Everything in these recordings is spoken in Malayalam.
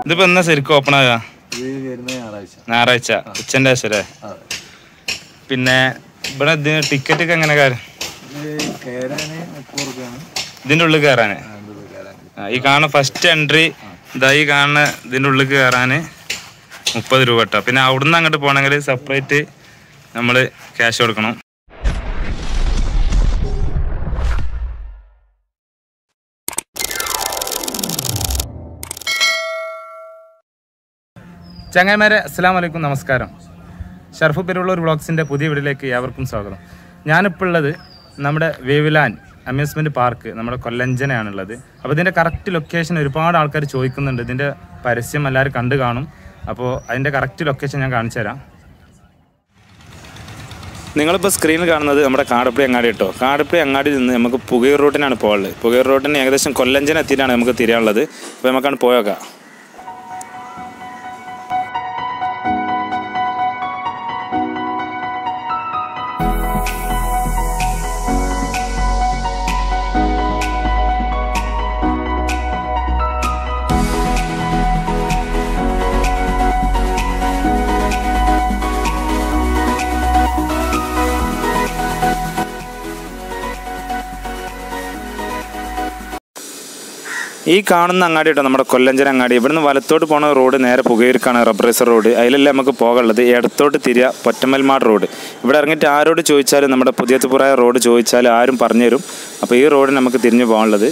ഇതിപ്പോ എന്നാ ശരിക്കും ഓപ്പൺ ആകാ? ഞായറാഴ്ച ഉച്ചന്റെ ശേഷം. പിന്നെ ഇവിടെ ഇതിന് ടിക്കറ്റ് ഒക്കെ എങ്ങനെ കാര്യം? ഇതിന്റെ ഉള്ളിൽ കയറാന് ഈ കാണുന്ന ഫസ്റ്റ് എൻട്രി ഇതായി കാണുന്ന ഇതിന്റെ ഉള്ളിൽ കയറാന് 30 രൂപ കേട്ടോ. പിന്നെ അവിടുന്ന് അങ്ങോട്ട് പോകണമെങ്കിൽ സെപ്പറേറ്റ് നമ്മൾ ക്യാഷ് കൊടുക്കണം. ചങ്ങായിമാരെ അസ്സലാമു അലൈക്കും, നമസ്കാരം. ഷർഫ് പെരുവള്ളൂർ വ്ളോഗ്സിൻ്റെ പുതിയ വീഡിയോയിലേക്ക് ഏവർക്കും സ്വാഗതം. ഞാനിപ്പോൾ ഉള്ളത് നമ്മുടെ വേവ്ലാൻഡ് അമ്യൂസ്മെൻറ്റ് പാർക്ക് നമ്മുടെ കൊല്ലഞ്ചനാണുള്ളത്. അപ്പോൾ ഇതിൻ്റെ കറക്റ്റ് ലൊക്കേഷൻ ഒരുപാട് ആൾക്കാർ ചോദിക്കുന്നുണ്ട്. ഇതിൻ്റെ പരസ്യം എല്ലാവരും കണ്ടു കാണും. അപ്പോൾ അതിൻ്റെ കറക്റ്റ് ലൊക്കേഷൻ ഞാൻ കാണിച്ചു തരാം. നിങ്ങളിപ്പോൾ സ്ക്രീനിൽ കാണുന്നത് നമ്മുടെ കാടപ്പടി അങ്ങാടി കേട്ടോ. കാടപ്പടി അങ്ങാടിയിൽ നിന്ന് നമുക്ക് പുകയൂർ റോഡിനാണ് പോകുള്ളത്. പുകയൂർ റോഡിന് ഏകദേശം കൊല്ലഞ്ചന എത്തിയിട്ടാണ് നമുക്ക് തിരിയാനുള്ളത്. അപ്പോൾ നമുക്കാണ് പോയേക്കാം. ഈ കാണുന്ന അങ്ങാടി കേട്ടോ നമ്മുടെ കൊല്ലഞ്ചന അങ്ങാടി. ഇവിടുന്ന് വലത്തോട്ട് പോകുന്ന റോഡ് നേരെ പുകയൂർക്കാണ്, റബ്ബറൈസർ റോഡ്. അതിലല്ലേ നമുക്ക് പോകാനുള്ളത്. ഇടത്തോട്ട് തിരിയ പൊറ്റമ്മൽമാട് റോഡ്. ഇവിടെ ഇറങ്ങിയിട്ട് ആരോട് ചോദിച്ചാലും നമ്മുടെ പുതിയത്തുപുറായ റോഡ് ചോദിച്ചാൽ ആരും പറഞ്ഞു തരും. അപ്പോൾ ഈ റോഡ് നമുക്ക് തിരിഞ്ഞു പോകാനുള്ളത്.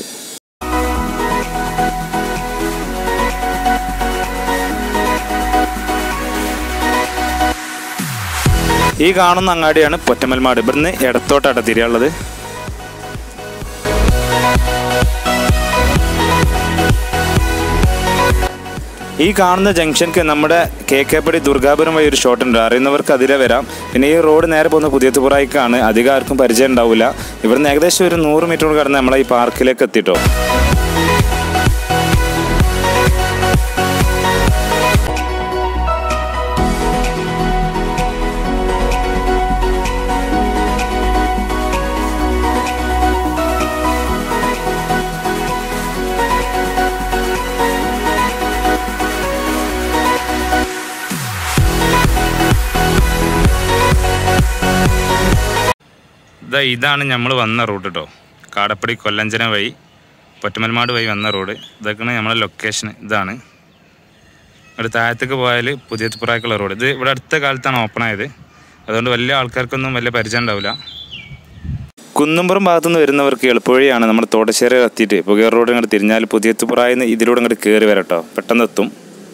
ഈ കാണുന്ന അങ്ങാടിയാണ് പൊറ്റമ്മൽമാട്. ഇവിടുന്ന് ഇടത്തോട്ടാണ് തിരിയാനുള്ളത്. ഈ കാണുന്ന ജംഗ്ഷനിക്ക് നമ്മുടെ കേക്കേപ്പടി ദുർഗാപുരം വഴി ഒരു ഷോട്ട് ഉണ്ട്. അറിയുന്നവർക്ക് അതിലെ വരാം. പിന്നെ ഈ റോഡ് നേരെ പോകുന്ന പുതിയത്തുപുറായിക്കാണ്. അധികം ആർക്കും പരിചയം ഉണ്ടാവില്ല. ഇവിടുന്ന് ഏകദേശം ഒരു 100 മീറ്റർ കടന്ന് നമ്മളെ ഈ പാർക്കിലേക്ക് എത്തിട്ടോ. ഇതാണ് നമ്മൾ വന്ന റൂട്ട് കേട്ടോ. കാടപ്പടി കൊല്ലഞ്ചന വഴി പൊറ്റമൽമാട് വഴി വന്ന റോഡ്. ഇതൊക്കെയാണ് നമ്മളെ ലൊക്കേഷൻ. ഇതാണ് ഒരു താഴത്തേക്ക് പോയാൽ പുതിയത്തുപുറായ്ക്കുള്ള റോഡ്. ഇത് ഇവിടെ അടുത്ത കാലത്താണ് ഓപ്പൺ ആയത്. അതുകൊണ്ട് വലിയ ആൾക്കാർക്കൊന്നും വലിയ പരിചയം ഉണ്ടാവില്ല. കുന്നുംപുറം ഭാഗത്തുനിന്ന് വരുന്നവർക്ക് എളുപ്പവഴിയാണ് നമ്മുടെ തോട്ടശ്ശേരി എത്തിയിട്ട് പുകയൂർ റോഡ് ഇങ്ങോട്ട് തിരിഞ്ഞാൽ പുതിയത്തുപുറായിന്ന് ഇതിലൂടെ ഇങ്ങോട്ട് കയറി വരാം കേട്ടോ. പെട്ടെന്ന് എത്തും.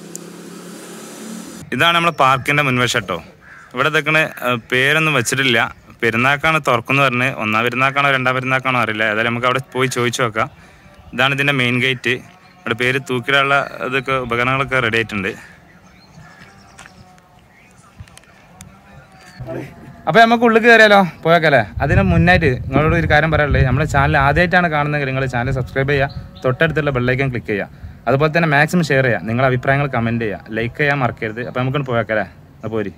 ഇതാണ് നമ്മളെ പാർക്കിൻ്റെ മുൻവശം കേട്ടോ. ഇവിടെ ഇതൊക്കെ പേരൊന്നും വെച്ചിട്ടില്ല. പെരുന്നാക്കാണ് തുറക്കുന്നു പറഞ്ഞ്. 1-ാം പെരുന്നാക്കാണോ 2-ാം പെരുന്നാക്കാണോ അറിയില്ല. ഏതായാലും നമുക്ക് അവിടെ പോയി ചോദിച്ചു നോക്കാം. ഇതാണ് ഇതിൻ്റെ മെയിൻ ഗേറ്റ്. ഇവിടെ പേര് തൂക്കിടാനുള്ള ഇതൊക്കെ ഉപകരണങ്ങളൊക്കെ റെഡി ആയിട്ടുണ്ട്. അപ്പോൾ നമുക്ക് ഉള്ളിൽ കയറിയാലോ, പോയേക്കല്ലേ. അതിന് മുന്നായിട്ട് നിങ്ങളോട് ഒരു കാര്യം പറയാനുള്ളത്, നമ്മുടെ ചാനൽ ആദ്യമായിട്ടാണ് കാണുന്നതെങ്കിൽ നിങ്ങൾ ചാനൽ സബ്സ്ക്രൈബ് ചെയ്യുക, തൊട്ടടുത്തുള്ള ബെല്ലൈക്കൻ ക്ലിക്ക് ചെയ്യുക. അതുപോലെ തന്നെ മാക്സിമം ഷെയർ ചെയ്യുക, നിങ്ങളുടെ അഭിപ്രായങ്ങൾ കമൻറ്റ് ചെയ്യുക, ലൈക്ക് ചെയ്യാൻ മറക്കരുത്. അപ്പോൾ നമുക്കൊന്ന് പോയേക്കല്ലേ. അപ്പോൾ പോരി.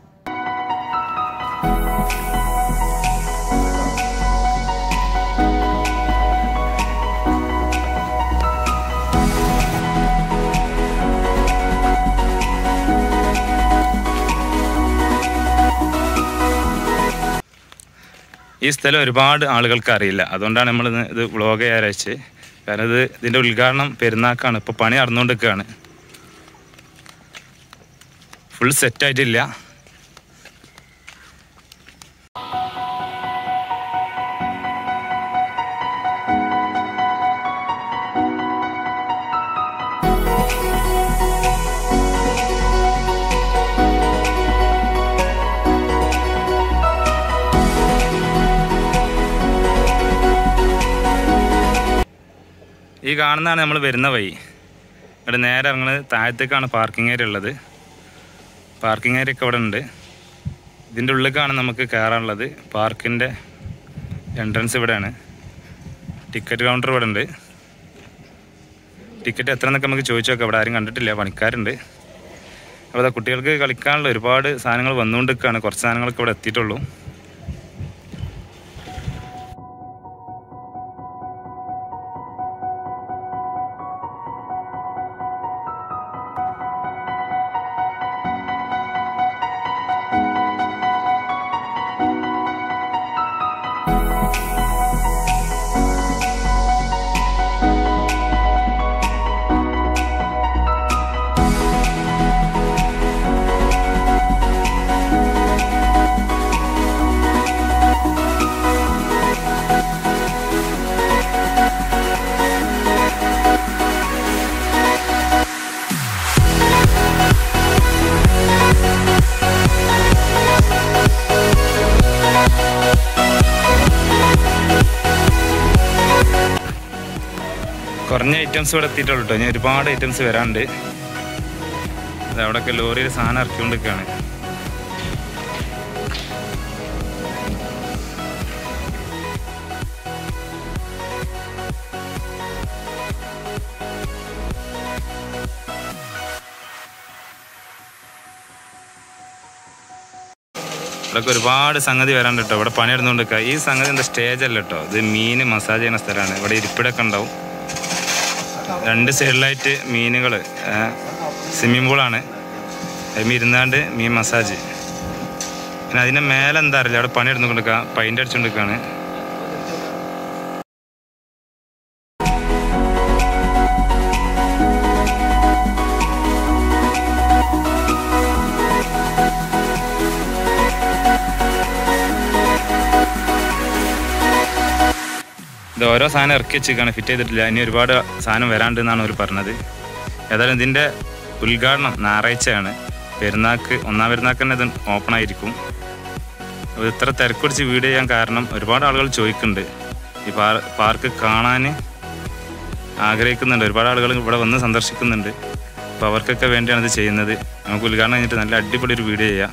ഈ സ്ഥലം ഒരുപാട് ആളുകൾക്ക് അറിയില്ല. അതുകൊണ്ടാണ് നമ്മൾ ഇത് വ്ളോഗ് ചെയ്യാൻ അയച്ചത്. കാരണം ഇതിൻ്റെ ഉദ്ഘാടനം പെരുന്നാക്കാണ്. ഇപ്പോൾ പണി നടന്നുകൊണ്ടിരിക്കുകയാണ്. ഫുൾ സെറ്റായിട്ടില്ല. ഈ കാണുന്നതാണ് നമ്മൾ വരുന്ന വഴി. ഇവിടെ നേരെ ഇറങ്ങുന്നത് താഴത്തേക്കാണ് പാർക്കിംഗ് ഏരിയ ഉള്ളത്. പാർക്കിംഗ് ഏരിയ ഒക്കെ ഇവിടെ ഉണ്ട്. ഇതിൻ്റെ ഉള്ളിലേക്കാണ് നമുക്ക് കയറാനുള്ളത്. പാർക്കിൻ്റെ എൻട്രൻസ് ഇവിടെയാണ്. ടിക്കറ്റ് കൗണ്ടർ ഇവിടെ ഉണ്ട്. ടിക്കറ്റ് എത്ര എന്നൊക്കെ നമുക്ക് ചോദിച്ചു നോക്കാം. ഇവിടെ ആരും കണ്ടിട്ടില്ല, പണിക്കാരുണ്ട്. അപ്പോൾ അതാ കുട്ടികൾക്ക് കളിക്കാനുള്ള ഒരുപാട് സാധനങ്ങൾ വന്നുകൊണ്ടിരിക്കുകയാണ്. കുറച്ച് സാധനങ്ങളൊക്കെ ഇവിടെ എത്തിയിട്ടുള്ളൂ. കുറഞ്ഞ ഐറ്റംസ് ഇവിടെ എത്തിയിട്ടുള്ളൂ കേട്ടോ. ഞാൻ ഒരുപാട് ഐറ്റംസ് വരാണ്ട്. അത് അവിടെയൊക്കെ ലോറിയിൽ സാധനം ഇറക്കിക്കൊണ്ടിരിക്കുകയാണ്. ഇവിടെയൊക്കെ ഒരുപാട് സംഗതി വരാണ്ട് കേട്ടോ. ഇവിടെ പണി നടന്നുകൊണ്ടിരിക്കുക. ഈ സംഗതി എന്താ സ്റ്റേജ് അല്ല കേട്ടോ, ഇത് മീൻ മസാജ് ചെയ്യുന്ന സ്ഥലമാണ്. ഇവിടെ ഇരിപ്പിടൊക്കെ ഉണ്ടാവും. 2 സൈഡിലായിട്ട് മീനുകൾ, സ്വിമ്മിംഗ് പൂളാണ്. അതിൽ ഇരുന്നാണ്ട് മീൻ മസാജ്. പിന്നെ അതിൻ്റെ മേലെ എന്താ അറിയില്ല, അവിടെ പണി നടന്നുകൊണ്ടിരിക്കുക, പെയിൻ്റ് അടിച്ചുകൊണ്ടിരിക്കുകയാണ്. ഇത് ഓരോ സാധനം ഇറക്കി വെച്ചിരിക്കുകയാണ്, ഫിറ്റ് ചെയ്തിട്ടില്ല. ഇനി ഒരുപാട് സാധനം വരാണ്ട് എന്നാണ് അവർ പറഞ്ഞത്. ഏതായാലും ഇതിൻ്റെ ഉദ്ഘാടനം ഞായറാഴ്ചയാണ്. പെരുന്നാൾക്ക്, 1-ാം പെരുന്നാൾക്ക് തന്നെ ഇത് ഓപ്പൺ ആയിരിക്കും. ഇത്ര തിരക്കുപിടിച്ച് വീഡിയോ ചെയ്യാൻ കാരണം ഒരുപാട് ആളുകൾ ചോദിക്കുന്നുണ്ട്, ഈ പാർക്ക് കാണാൻ ആഗ്രഹിക്കുന്നുണ്ട്. ഒരുപാട് ആളുകൾ ഇവിടെ വന്ന് സന്ദർശിക്കുന്നുണ്ട്. അപ്പോൾ അവർക്കൊക്കെ വേണ്ടിയാണ് ഇത് ചെയ്യുന്നത്. നമുക്ക് ഉദ്ഘാടനം കഴിഞ്ഞിട്ട് നല്ല അടിപൊളി ഒരു വീഡിയോ ചെയ്യാം.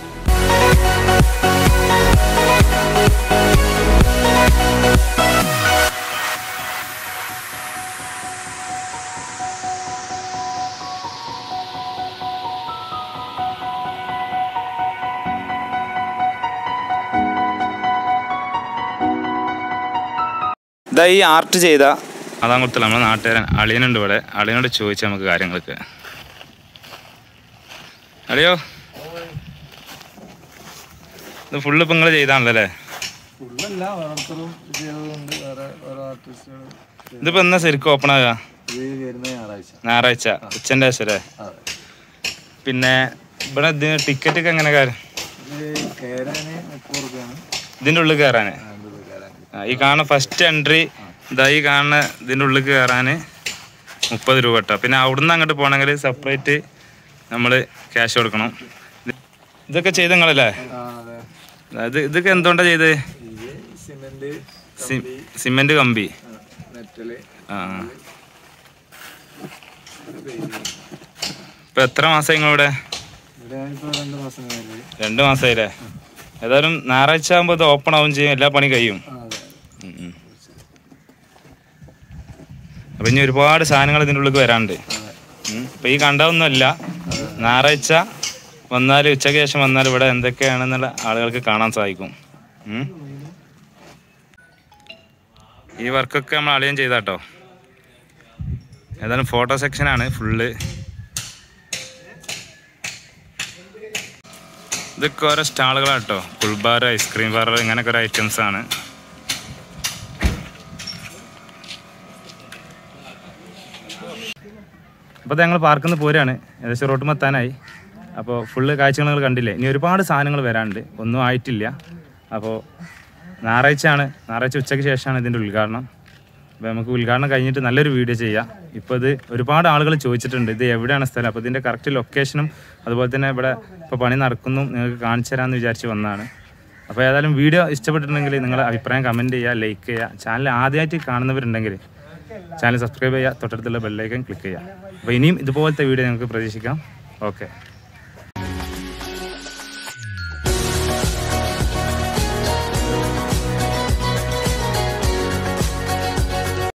ഇതാ ഈ ആർട്ട് ചെയ്ത അതാ കൊടുത്തില്ല, നമ്മളെ നാട്ടുകാരൻ അളിയനുണ്ട് ഇവിടെ. അളിയനോട് ചോദിച്ചാൽ നമുക്ക് കാര്യങ്ങളൊക്കെ. അളിയോ, ഇത് ഫുള്ള് ഇപ്പം നിങ്ങൾ ചെയ്താണല്ലോ അല്ലേ? ഇതിപ്പോ എന്നാ ശരിക്കും ഓപ്പൺ ആകുക? ഞായറാഴ്ച ഉച്ചൻ്റെ ശേഷം അല്ലേ? പിന്നെ ഇവിടെ ടിക്കറ്റ് ഒക്കെ എങ്ങനെ കാര്യം? ഇതിൻ്റെ ഉള്ളിൽ കയറാന് ഈ കാണുന്ന ഫസ്റ്റ് എൻട്രി ഇതാ, ഈ കാണുന്ന ഇതിൻ്റെ ഉള്ളിൽ കയറാൻ 30 രൂപ കേട്ടോ. പിന്നെ അവിടുന്ന് അങ്ങോട്ട് പോകണമെങ്കിൽ സെപ്പറേറ്റ് നമ്മൾ ക്യാഷ് കൊടുക്കണം. ഇതൊക്കെ ചെയ്ത് നിങ്ങളല്ലേ? ഇതൊക്കെ എന്തുകൊണ്ടാണ് ചെയ്ത്? സിമെന്റ് കമ്പി. ഇപ്പൊ എത്ര മാസമായി നിങ്ങളിവിടെ? 2 മാസമായില്ലേ? ഏതായാലും ഞായറാഴ്ച ആകുമ്പോൾ ഇത് ഓപ്പൺ ആവും ചെയ്യും, എല്ലാ പണി കഴിയും. അപ്പൊ ഇനി ഒരുപാട് സാധനങ്ങൾ ഇതിൻ്റെ ഉള്ളിൽ വരാണ്ട്. ഇപ്പൊ ഈ കണ്ടതൊന്നുമല്ല, ഞായറാഴ്ച വന്നാൽ, ഉച്ചയ്ക്ക് ശേഷം വന്നാൽ ഇവിടെ എന്തൊക്കെയാണെന്നുള്ള ആളുകൾക്ക് കാണാൻ സാധിക്കും. ഈ വർക്കൊക്കെ നമ്മൾ അളിയൻ ചെയ്താട്ടോ. ഏതായാലും ഫോട്ടോ സെക്ഷനാണ് ഫുള്ള്. ഇതൊക്കെ ഓരോ സ്റ്റാളുകളാട്ടോ. കുൾബാർ, ഐസ്ക്രീം ബാർ, ഇങ്ങനെയൊക്കെ ഓരോ ഐറ്റംസാണ്. അപ്പോൾ ഞങ്ങൾ പാർക്കിൽ നിന്ന് പോരാണ്. ഏകദേശം റോട്ടുമ്പോൾ എത്താനായി. അപ്പോൾ ഫുള്ള് കാഴ്ചകൾ നിങ്ങൾ കണ്ടില്ലേ. ഇനി ഒരുപാട് സാധനങ്ങൾ വരാനുണ്ട്, ഒന്നും ആയിട്ടില്ല. അപ്പോൾ ഞായറാഴ്ച ഉച്ചയ്ക്ക് ശേഷമാണ് ഇതിൻ്റെ ഉദ്ഘാടനം. അപ്പോൾ നമുക്ക് ഉദ്ഘാടനം കഴിഞ്ഞിട്ട് നല്ലൊരു വീഡിയോ ചെയ്യാം. ഇപ്പോൾ ഇത് ഒരുപാട് ആളുകൾ ചോദിച്ചിട്ടുണ്ട്, ഇത് എവിടെയാണ് സ്ഥലം. അപ്പോൾ ഇതിൻ്റെ കറക്റ്റ് ലൊക്കേഷനും അതുപോലെ തന്നെ ഇവിടെ ഇപ്പോൾ പണി നടക്കുന്നു നിങ്ങൾക്ക് കാണിച്ചു തരാമെന്ന് വിചാരിച്ച് വന്നതാണ്. അപ്പോൾ ഏതായാലും വീഡിയോ ഇഷ്ടപ്പെട്ടിട്ടുണ്ടെങ്കിൽ നിങ്ങളുടെ അഭിപ്രായം കമൻറ്റ് ചെയ്യുക, ലൈക്ക് ചെയ്യുക. ചാനൽ ആദ്യമായിട്ട് കാണുന്നവരുണ്ടെങ്കിൽ ചാനൽ സബ്സ്ക്രൈബ് ചെയ്യുക, തൊട്ടടുത്തുള്ള ബെല്ലൈക്കൺ ക്ലിക്ക് ചെയ്യുക. അപ്പോൾ ഇനിയും ഇതുപോലത്തെ വീഡിയോ നിങ്ങൾക്ക് പ്രതീക്ഷിക്കാം. ഓക്കെ.